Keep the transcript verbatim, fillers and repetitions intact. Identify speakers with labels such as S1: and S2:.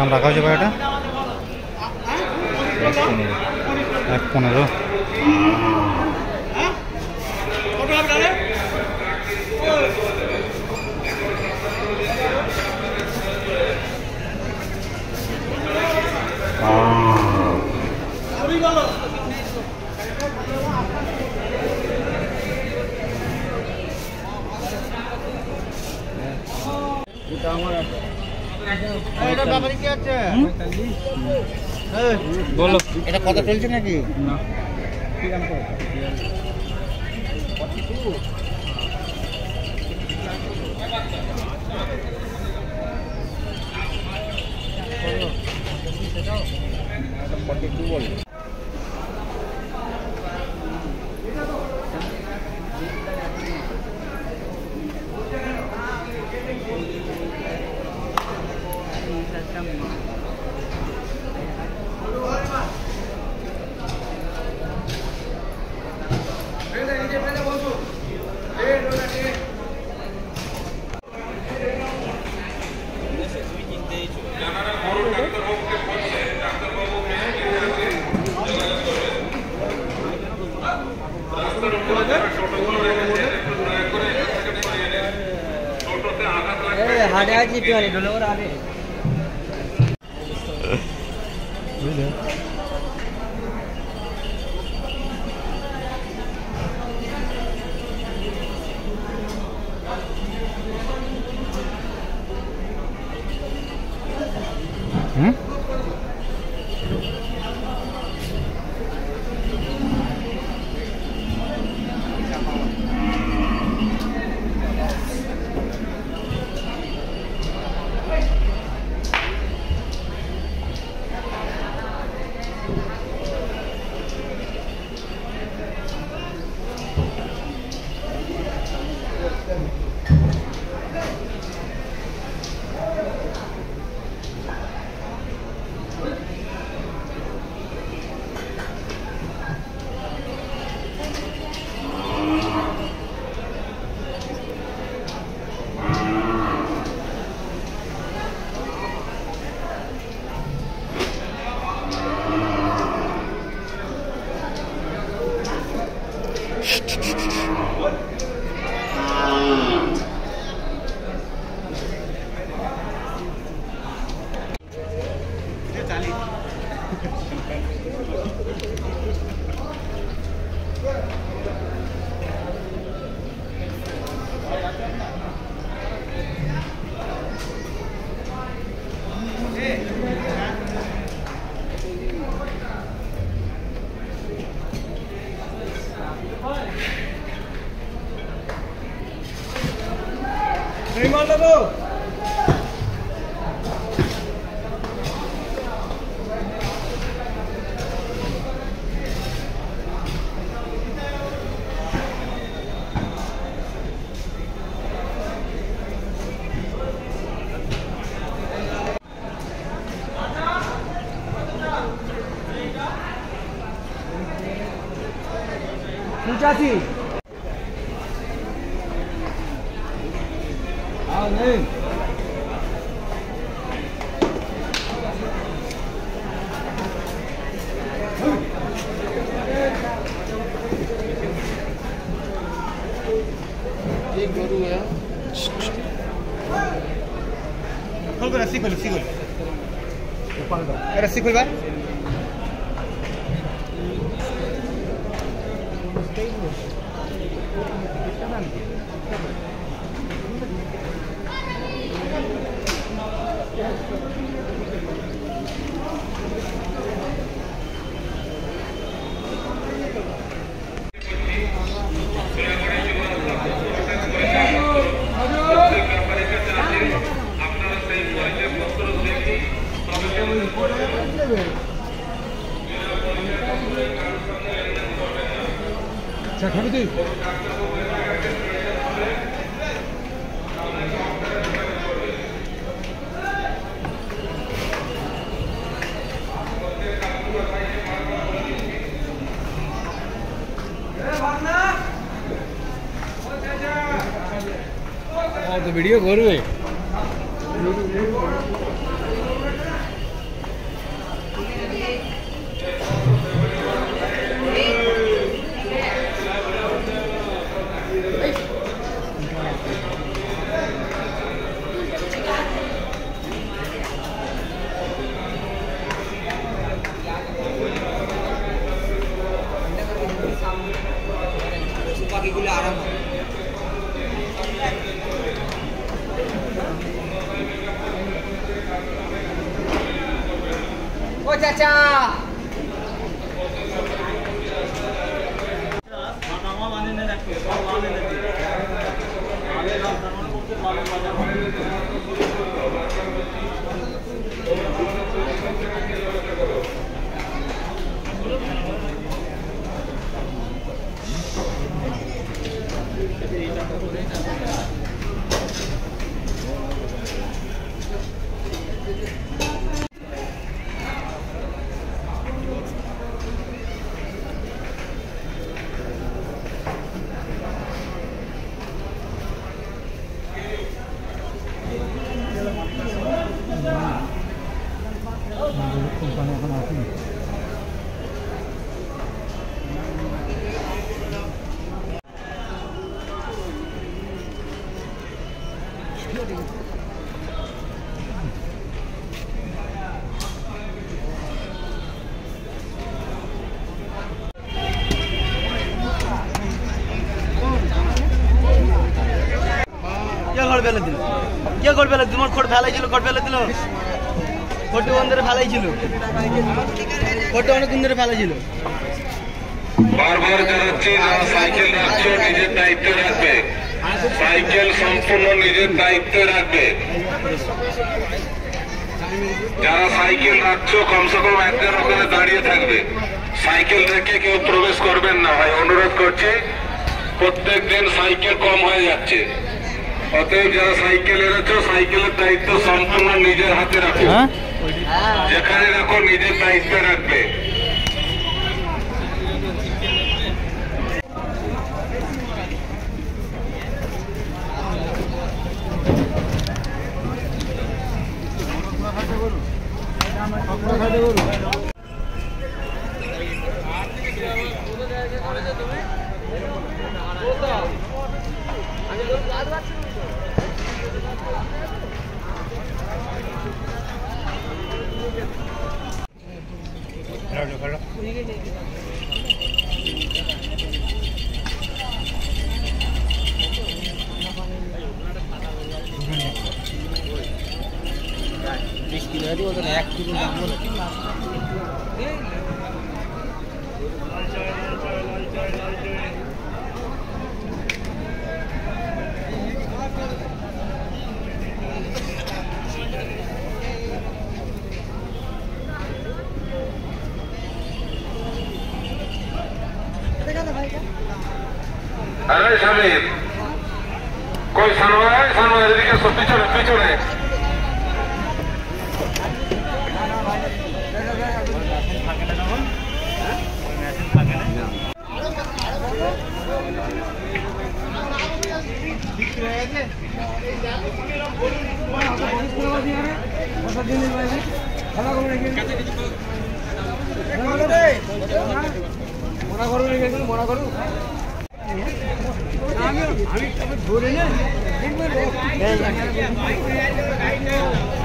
S1: দাম রাখা হয়েছে ভাই? এটা এক পনেরো।
S2: বলো এটা কত চলছে নাকি? हाड़े आज जीपी वाले डोले और आगे
S1: हम्म
S2: पचासी हाँ नहीं एक गोरू है खोल कर रस्सी खोल रस्सी खोल रस्सी खोल बार 자, 가보자. वीडियो करू এইগুলো আরাম হয়। ও চাচা
S1: কোম্পানি এখন আসেনি।
S3: ফেলে দিল কে খড় ফেলে তোমার খড় ফেলাই ছিল খড় ফেলে দিল খড়টা অন ধরে ফেলাই ছিল খড়টা অনেক দিন ধরে ফেলাই ছিল
S4: বারবার জানাচ্ছি যারা সাইকেল রাখছো নিজের দায়িত্ব রাখবে সাইকেল সম্পূর্ণ নিজের দায়িত্ব রাখবে যারা সাইকেল রাখছো কমসে কম একজন ওখানে দাঁড়িয়ে থাকবে সাইকেল রেখে কেউ প্রবেশ করবেন না ভাই অনুরোধ করছি প্রত্যেক দিন সাইকেল কম হয়ে যাচ্ছে অতএব যারা সাইকেল এনেছো সাইকেলের দায়িত্ব সম্পূর্ণ নিজের হাতে রাখো যেখানে রাখো নিজের দায়িত্ব রাখবে
S2: बीस किलो है तो एक किलो दाम बोलो अरे समीर कोई सनवा है सनवा इधर सब पिछड़े पिछड़े মনে করো মনে করো আমি ধরে না